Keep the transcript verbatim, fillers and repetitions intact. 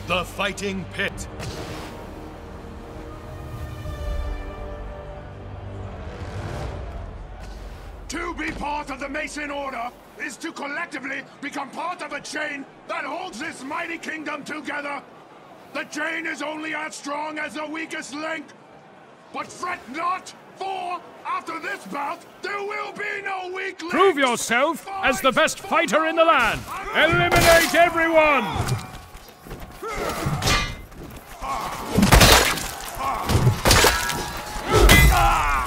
The fighting pit. To be part of the Mason Order is to collectively become part of a chain that holds this mighty kingdom together. The chain is only as strong as the weakest link. But fret not, for after this bout, there will be no weak link. Prove yourself Fight as the best fighter in the land. Eliminate everyone! Ah!